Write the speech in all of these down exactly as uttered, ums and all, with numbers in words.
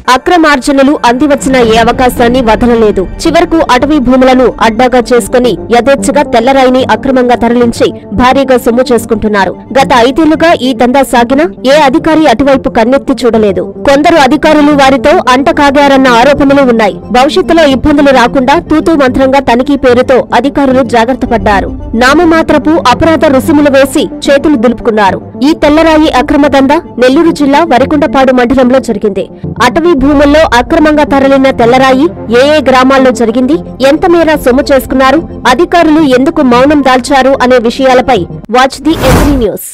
అక్రమార్జనలు అందివచ్చిన ఏ అవకాశాన్ని వదలలేదు. చివరకు అటవీ భూములను అడ్డాగా చేసుకుని యథేచ్ఛగా తెల్లరాయిని అక్రమంగా తరలించి భారీగా సొమ్ము చేసుకుంటున్నారు. గత ఐదేళ్లుగా ఈ దందా సాగినా ఏ అధికారి అటువైపు కన్నెత్తి చూడలేదు. కొందరు అధికారులు వారితో అంటకాగారన్న ఆరోపణలు ఉన్నాయి. భవిష్యత్తులో ఇబ్బందులు రాకుండా తూతూ మంత్రంగా తనిఖీ పేరుతో అధికారులు జాగ్రత్త పడ్డారు. నామమాత్రపు అపరాధ రుసుములు వేసి చేతులు దులుపుకున్నారు. ఈ తెల్లరాయి అక్రమ దందా నెల్లూరు జిల్లా వరికుంటపాడు మండలంలో జరిగింది. అటవీ భూముల్లో అక్రమంగా తరలిన తెల్లరాయి ఏ ఏ గ్రామాల్లో జరిగింది, ఎంత మేర సొమ్ము చేసుకున్నారు, అధికారులు ఎందుకు మౌనం దాల్చారు అనే విషయాలపై watch the every news.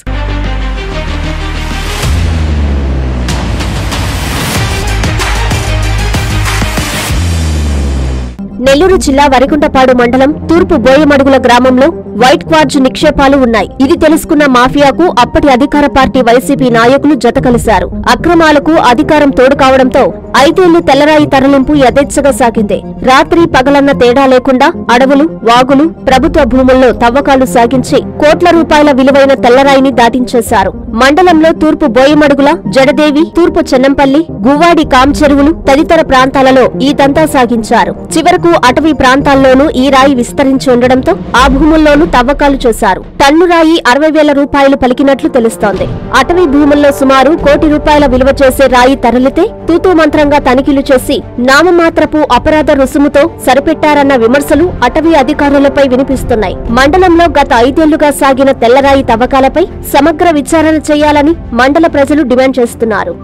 Nellore జిల్లా వరికుంటపాడు మండలం తూర్పు బోయమడుగుల గ్రామంలో వైట్ క్వార్జ్ నిక్షేపాలు ఉన్నాయి. ఇది తెలుసుకున్న మాఫియాకు అప్పటి అధికార పార్టీ వైసీపీ నాయకులు జత కలిశారు. అక్రమాలకు అధికారం తోడు కావడంతో ఐదేళ్లు తెల్లరాయి తరలింపు యథేచ్ఛగా సాగింది. రాత్రి పగలన్న తేడా లేకుండా అడవులు, వాగులు, ప్రభుత్వ భూముల్లో తవ్వకాలు సాగించి కోట్ల రూపాయల విలువైన తెల్లరాయిని దాటించేశారు. మండలంలో తూర్పు బోయమడుగుల, జడదేవి, తూర్పు చెన్నంపల్లి, గువ్వాడి కాంచెరువులు తదితర ప్రాంతాలలో ఈ దంతా సాగించారు. చివరకు అటవీ ప్రాంతాల్లోనూ ఈ రాయి విస్తరించి ఉండడంతో ఆ భూముల్లోనూ తవ్వకాలు చేశారు. టన్ను రాయి అరవై వేల రూపాయలు పలికినట్లు తెలుస్తోంది. అటవీ భూముల్లో సుమారు కోటి రూపాయల విలువ చేసే రాయి తరలితే తూతూ మంత్రంగా తనిఖీలు చేసి నామమాత్రపు అపరాధ రుసుముతో సరిపెట్టారన్న విమర్శలు అటవీ అధికారులపై వినిపిస్తున్నాయి. మండలంలో గత ఐదేళ్లుగా సాగిన తెల్లరాయి తవ్వకాలపై సమగ్ర విచారణ చేయాలని మండల ప్రజలు డిమాండ్ చేస్తున్నారు.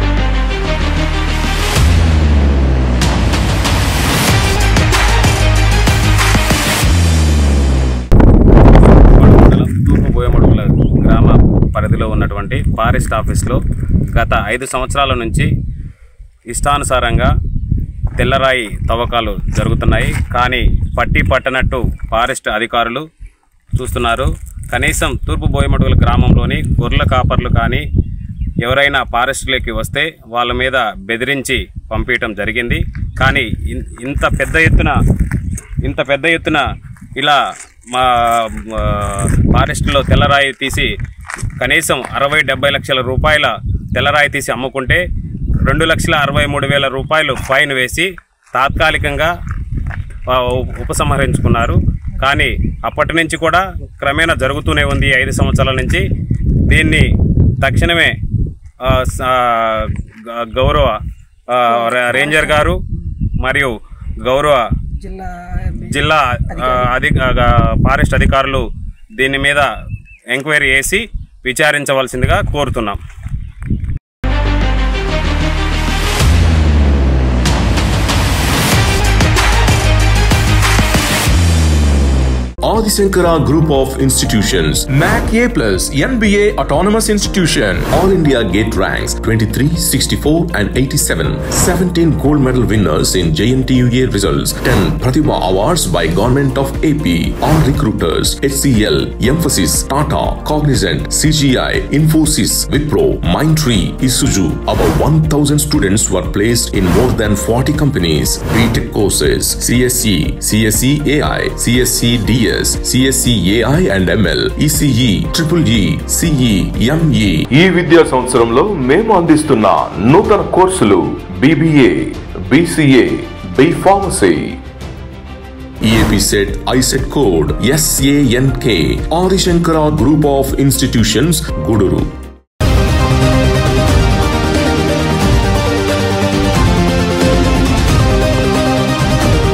గ్రామ పరిధిలో ఉన్నటువంటి ఫారెస్ట్ ఆఫీస్లో గత ఐదు సంవత్సరాల నుంచి ఇష్టానుసారంగా తెల్లరాయి తవ్వకాలు జరుగుతున్నాయి. కానీ పట్టి పట్టనట్టు ఫారెస్ట్ అధికారులు చూస్తున్నారు. కనీసం తూర్పు బోయమడుగుల గ్రామంలోని గొర్రెల కాపర్లు కానీ ఎవరైనా ఫారెస్ట్లోకి వస్తే వాళ్ళ మీద బెదిరించి పంపించడం జరిగింది. కానీ ఇంత పెద్ద ఎత్తున ఇంత పెద్ద ఎత్తున ఇలా మా ఫారెస్ట్లో తెల్లరాయి తీసి కనీసం అరవై డెబ్బై లక్షల రూపాయల తెల్లరాయి తీసి అమ్ముకుంటే రెండు లక్షల అరవై మూడు వేల రూపాయలు ఫైన్ వేసి తాత్కాలికంగా ఉపసంహరించుకున్నారు. కానీ అప్పటి నుంచి కూడా క్రమేణా జరుగుతూనే ఉంది. ఐదు సంవత్సరాల నుంచి దీన్ని తక్షణమే గౌరవ రేంజర్ గారు మరియు గౌరవ జిల్లా అధి ఫారెస్ట్ అధికారులు దీని మీద ఎంక్వైరీ చేసి విచారించవలసిందిగా కోరుతున్నాం. Adi Shankara Group of Institutions, M A C A plus, N B A Autonomous Institution, All India Gate ranks twenty-three, sixty-four and eighty-seven, seventeen gold medal winners in J N T U A results, ten Pratibha Awards by Government of A P, all recruiters, H C L, Emphasis, Tata, Cognizant, C G I, Infosys, Wipro, Mindtree, Isuzu. About one thousand students were placed in more than forty companies. B Tech courses, C S E, C S E A I, C S E D S, C S E A I and M L, E C E, Triple E, C E, M E. ఈ విద్యా సంవత్సరంలో మేము అందిస్తున్న నూతన కోర్సులు B B A, B C A, B Pharmacy. E A P set I set code S A N K. Adi Shankara Group of Institutions, Guduru.